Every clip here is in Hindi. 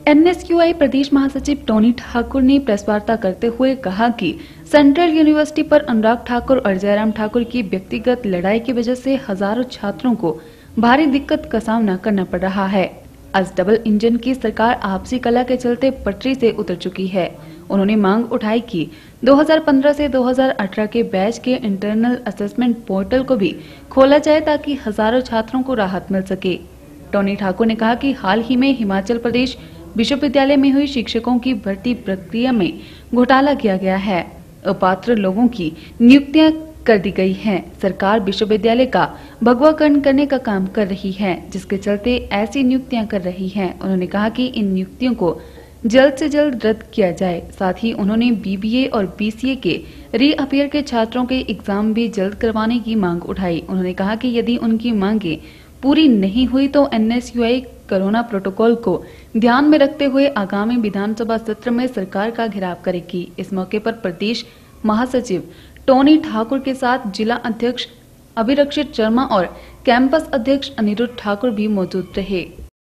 एनएसयूआई प्रदेश महासचिव टोनी ठाकुर ने प्रेस वार्ता करते हुए कहा कि सेंट्रल यूनिवर्सिटी पर अनुराग ठाकुर और जयराम ठाकुर की व्यक्तिगत लड़ाई की वजह से हजारों छात्रों को भारी दिक्कत का सामना करना पड़ रहा है। आज डबल इंजन की सरकार आपसी कला के चलते पटरी से उतर चुकी है। उन्होंने मांग उठाई कि 2015 से 2018 के बैच के इंटरनल असेसमेंट पोर्टल को भी खोला जाए ताकि हजारों छात्रों को राहत मिल सके। टोनी ठाकुर ने कहा कि हाल ही में हिमाचल प्रदेश विश्वविद्यालय में हुई शिक्षकों की भर्ती प्रक्रिया में घोटाला किया गया है। अपात्र लोगों की नियुक्तियां कर दी गई हैं। सरकार विश्वविद्यालय का भगवाकरण करने का काम कर रही है, जिसके चलते ऐसी नियुक्तियां कर रही है। उन्होंने कहा कि इन नियुक्तियों को जल्द से जल्द रद्द किया जाए। साथ ही उन्होंने बीबीए और बीसीए के रीअपियर के छात्रों के एग्जाम भी जल्द करवाने की मांग उठाई। उन्होंने कहा कि यदि उनकी मांगे पूरी नहीं हुई तो एनएसयूआई कोरोना प्रोटोकॉल को ध्यान में रखते हुए आगामी विधानसभा सत्र में सरकार का घेराव करेगी। इस मौके पर प्रदेश महासचिव टोनी ठाकुर के साथ जिला अध्यक्ष अभिरक्षित शर्मा और कैंपस अध्यक्ष अनिरुद्ध ठाकुर भी मौजूद रहे।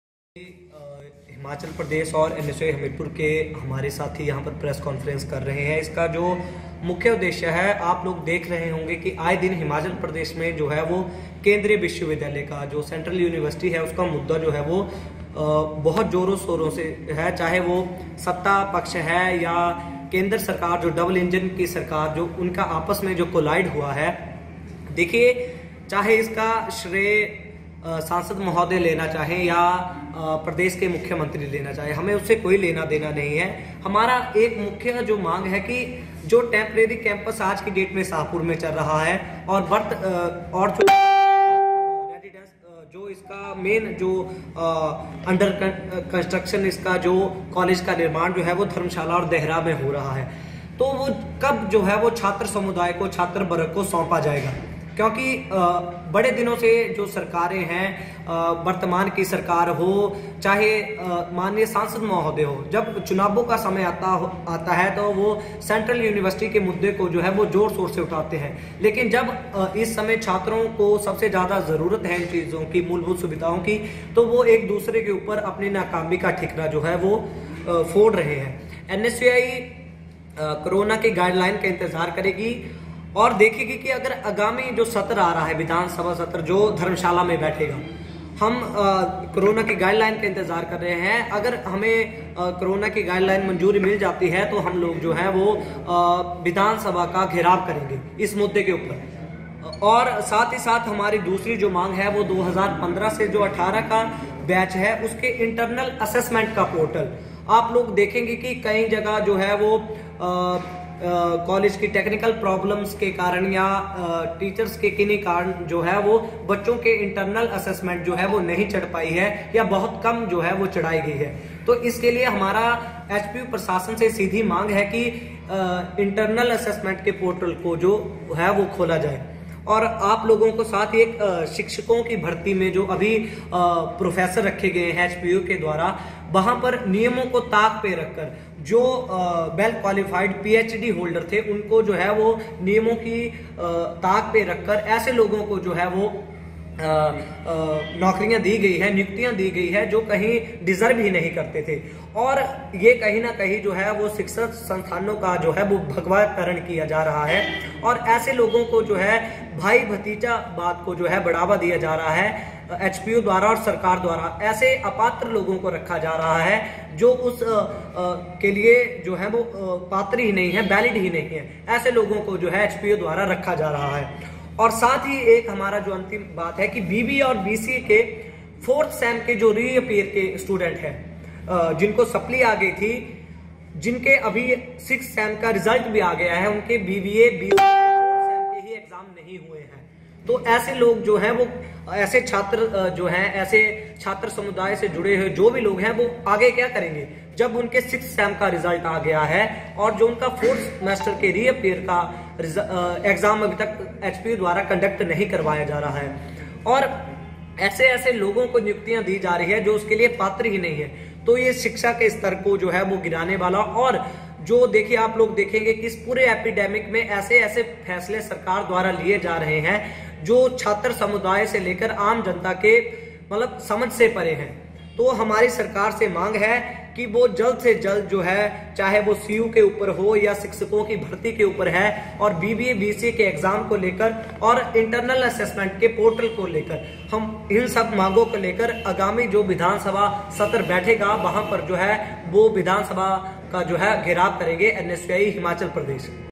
हिमाचल प्रदेश और एनएसयूआई हमीरपुर के हमारे साथी यहाँ पर प्रेस कॉन्फ्रेंस कर रहे हैं। इसका जो मुख्य उद्देश्य है, आप लोग देख रहे होंगे कि आए दिन हिमाचल प्रदेश में जो है वो केंद्रीय विश्वविद्यालय का जो सेंट्रल यूनिवर्सिटी है उसका मुद्दा जो है वो बहुत जोरों शोरों से है। चाहे वो सत्ता पक्ष है या केंद्र सरकार, जो डबल इंजन की सरकार, जो उनका आपस में जो कोलाइड हुआ है। देखिए, चाहे इसका श्रेय सांसद महोदय लेना चाहे या प्रदेश के मुख्यमंत्री लेना चाहे, हमें उससे कोई लेना देना नहीं है। हमारा एक मुख्य जो मांग है कि जो टेम्परेरी कैंपस आज की डेट में शाहपुर में चल रहा है और जो रेजिडेंस जो इसका मेन जो अंडर कंस्ट्रक्शन इसका जो कॉलेज का निर्माण जो है वो धर्मशाला और देहरा में हो रहा है, तो वो कब जो है वो छात्र समुदाय को, छात्र वर्ग को सौंपा जाएगा। क्योंकि बड़े दिनों से जो सरकारें हैं, वर्तमान की सरकार हो चाहे माननीय सांसद महोदय हो, जब चुनावों का समय आता है तो वो सेंट्रल यूनिवर्सिटी के मुद्दे को जो है वो जोर शोर से उठाते हैं। लेकिन जब इस समय छात्रों को सबसे ज्यादा जरूरत है इन चीजों की, मूलभूत सुविधाओं की, तो वो एक दूसरे के ऊपर अपनी नाकामी का ठिकरा जो है वो फोड़ रहे हैं। एनएसयूआई कोरोना के गाइडलाइन का इंतजार करेगी और देखेगी कि अगर आगामी जो सत्र आ रहा है, विधानसभा सत्र जो धर्मशाला में बैठेगा, हम कोरोना की गाइडलाइन का इंतजार कर रहे हैं। अगर हमें कोरोना की गाइडलाइन मंजूरी मिल जाती है तो हम लोग जो है वो विधानसभा का घेराव करेंगे इस मुद्दे के ऊपर। और साथ ही साथ हमारी दूसरी जो मांग है वो 2015 से जो 18 का बैच है उसके इंटरनल असेसमेंट का पोर्टल। आप लोग देखेंगे कि कई जगह जो है वो कॉलेज की टेक्निकल प्रॉब्लम्स के कारण या टीचर्स के किन्हीं कारण जो है वो बच्चों के इंटरनल असेसमेंट जो है वो नहीं चढ़ पाई है या बहुत कम जो है वो चढ़ाई गई है। तो इसके लिए हमारा एचपीयू प्रशासन से सीधी मांग है कि इंटरनल असेसमेंट के पोर्टल को जो है वो खोला जाए। और आप लोगों को साथ ही एक शिक्षकों की भर्ती में जो अभी प्रोफेसर रखे गए हैं एचपीयू के द्वारा, वहां पर नियमों को ताक पे रखकर जो वेल क्वालिफाइड पीएचडी होल्डर थे उनको जो है वो नियमों की ताक पे रखकर ऐसे लोगों को जो है वो नौकरियां दी गई है, नियुक्तियां दी गई है जो कहीं डिजर्व ही नहीं करते थे। और ये कहीं ना कहीं जो है वो शिक्षा संस्थानों का जो है वो भगवाकरण किया जा रहा है और ऐसे लोगों को जो है भाई भतीजा बात को जो है बढ़ावा दिया जा रहा है एचपीयू द्वारा और सरकार द्वारा। ऐसे अपात्र लोगों को रखा जा रहा है जो उस के लिए जो है वो पात्र ही नहीं है, वैलिड ही नहीं है। ऐसे लोगों को जो है एचपीयू द्वारा रखा जा रहा है। और साथ ही एक हमारा जो अंतिम बात है कि बीबीए और बीसीए के 4th सेम के जो रीअपियर के स्टूडेंट हैं, जिनको सप्ली आ गई थी, जिनके अभी 6th सेम का रिजल्ट भी आ गया है, उनके बीबीए बीसीए 4th सेम के ही एग्जाम नहीं हुए हैं। तो ऐसे लोग जो हैं वो, ऐसे छात्र जो हैं, ऐसे छात्र समुदाय से जुड़े हुए जो भी लोग हैं वो आगे क्या करेंगे जब उनके 6th सेम का रिजल्ट आ गया है और जो उनका 4th सेमेस्टर के रीअपियर का एग्जाम अभी तक एचपीयू द्वारा कंडक्ट नहीं करवाया जा रहा है और ऐसे ऐसे लोगों को नियुक्तियां दी जा रही है जो उसके लिए पात्र ही नहीं है। तो ये शिक्षा के स्तर को जो है वो गिराने वाला, और जो देखिए आप लोग देखेंगे कि इस पूरे एपिडेमिक में ऐसे ऐसे फैसले सरकार द्वारा लिए जा रहे हैं जो छात्र समुदाय से लेकर आम जनता के मतलब समझ से परे हैं। तो हमारी सरकार से मांग है कि वो जल्द से जल्द जो है, चाहे वो सीयू के ऊपर हो या शिक्षकों की भर्ती के ऊपर है, और बीबीए बीसीए के एग्जाम को लेकर और इंटरनल असेसमेंट के पोर्टल को लेकर, हम इन सब मांगों को लेकर आगामी जो विधानसभा सत्र बैठेगा वहां पर जो है वो विधानसभा का जो है घेराव करेंगे एनएसयूआई हिमाचल प्रदेश।